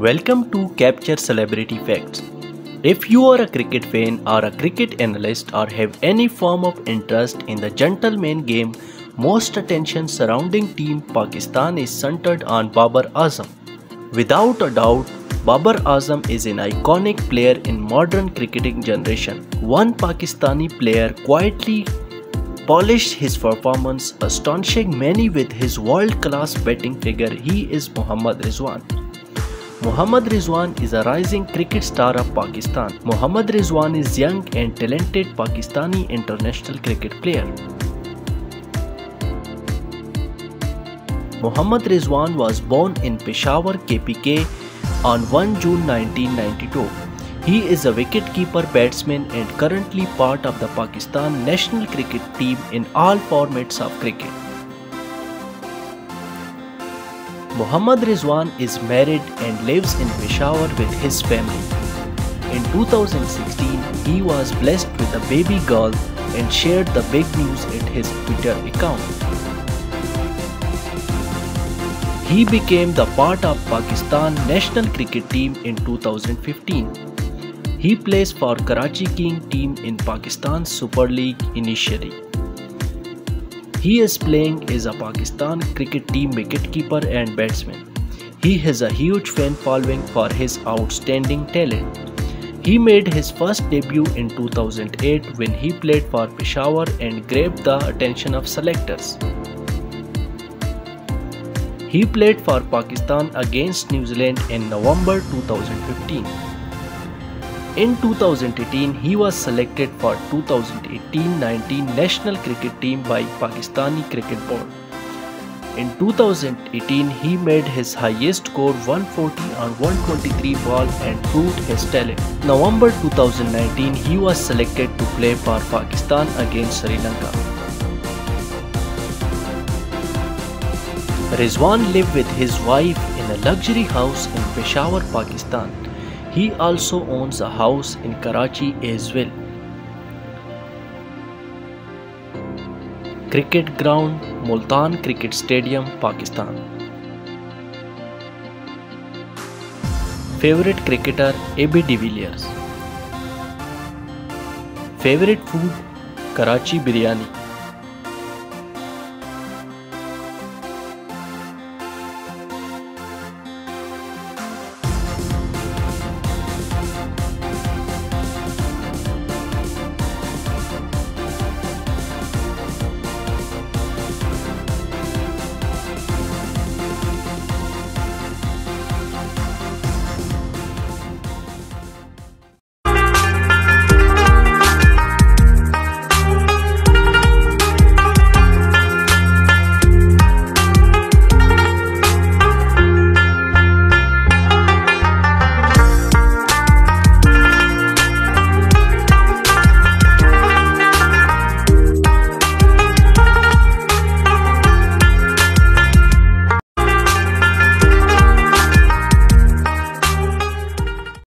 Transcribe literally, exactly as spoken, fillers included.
Welcome to Capture Celebrity Facts. If you are a cricket fan or a cricket analyst or have any form of interest in the gentleman game, most attention surrounding Team Pakistan is centered on Babar Azam. Without a doubt, Babar Azam is an iconic player in modern cricketing generation. One Pakistani player quietly polished his performance, astonishing many with his world-class batting figure. He is Mohammad Rizwan. Mohammad Rizwan is a rising cricket star of Pakistan. Mohammad Rizwan is young and talented Pakistani international cricket player. Mohammad Rizwan was born in Peshawar, K P K on first June nineteen ninety-two. He is a wicket-keeper batsman and currently part of the Pakistan national cricket team in all formats of cricket. Mohammad Rizwan is married and lives in Peshawar with his family. In two thousand sixteen, he was blessed with a baby girl and shared the big news at his Twitter account. He became the part of Pakistan national cricket team in two thousand fifteen. He plays for Karachi King team in Pakistan Super League initially. He is playing as a Pakistan cricket team wicketkeeper and batsman. He has a huge fan following for his outstanding talent. He made his first debut in two thousand eight when he played for Peshawar and grabbed the attention of selectors. He played for Pakistan against New Zealand in November two thousand fifteen. In two thousand eighteen, he was selected for two thousand eighteen nineteen national cricket team by Pakistani Cricket Board. In two thousand eighteen, he made his highest score one forty on one twenty-three ball and proved his talent. November two thousand nineteen, he was selected to play for Pakistan against Sri Lanka. Rizwan lived with his wife in a luxury house in Peshawar, Pakistan. He also owns a house in Karachi as well. Cricket ground, Multan Cricket Stadium, Pakistan. Favorite cricketer, A B de Villiers. Favorite food, Karachi biryani.